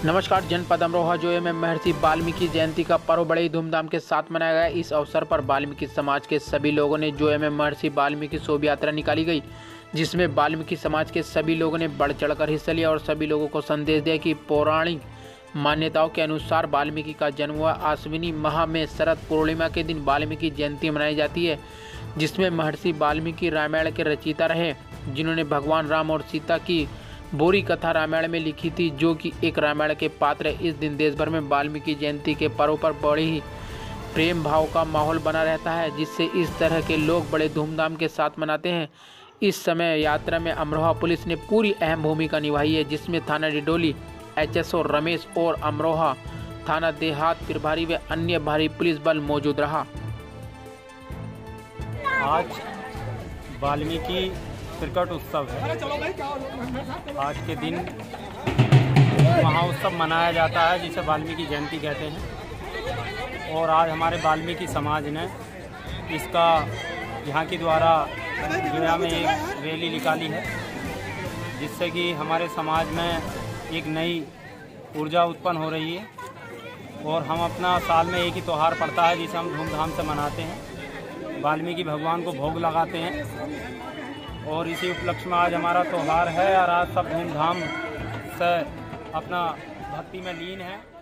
नमस्कार। जनपद अमरोहा जोए में महर्षि वाल्मीकि जयंती का पर्व बड़े ही धूमधाम के साथ मनाया गया। इस अवसर पर वाल्मीकि समाज के सभी लोगों ने जोए में महर्षि वाल्मीकि शोभा यात्रा निकाली गई, जिसमें वाल्मीकि समाज के सभी लोगों ने बढ़ चढ़कर हिस्सा लिया और सभी लोगों को संदेश दिया कि पौराणिक मान्यताओं के अनुसार वाल्मीकि का जन्म हुआ। आश्विनी माह में शरद पूर्णिमा के दिन वाल्मीकि जयंती मनाई जाती है, जिसमें महर्षि वाल्मीकि रामायण के रचयिता रहे, जिन्होंने भगवान राम और सीता की बोरी कथा रामायण में लिखी थी, जो कि एक रामायण के पात्र है। इस दिन देश भर में वाल्मीकि जयंती के पर्व पर बड़ी ही प्रेम भाव का माहौल बना रहता है, जिससे इस तरह के लोग बड़े धूमधाम के साथ मनाते हैं। इस समय यात्रा में अमरोहा पुलिस ने पूरी अहम भूमिका निभाई है, जिसमें थाना डिडोली एचएसओ रमेश और अमरोहा थाना देहात प्रभारी व अन्य भारी पुलिस बल मौजूद रहा। आज वाल्मीकि प्रकट उत्सव है। आज के दिन महाउत्सव मनाया जाता है, जिसे वाल्मीकि जयंती कहते हैं। और आज हमारे वाल्मीकि समाज ने इसका यहाँ के द्वारा दुनिया में एक रैली निकाली है, जिससे कि हमारे समाज में एक नई ऊर्जा उत्पन्न हो रही है। और हम अपना साल में एक ही त्यौहार पड़ता है, जिसे हम धूमधाम से मनाते हैं, वाल्मीकि भगवान को भोग लगाते हैं। और इसी उपलक्ष्य में आज हमारा त्यौहार है और आज सब धूमधाम से अपना भक्ति में लीन है।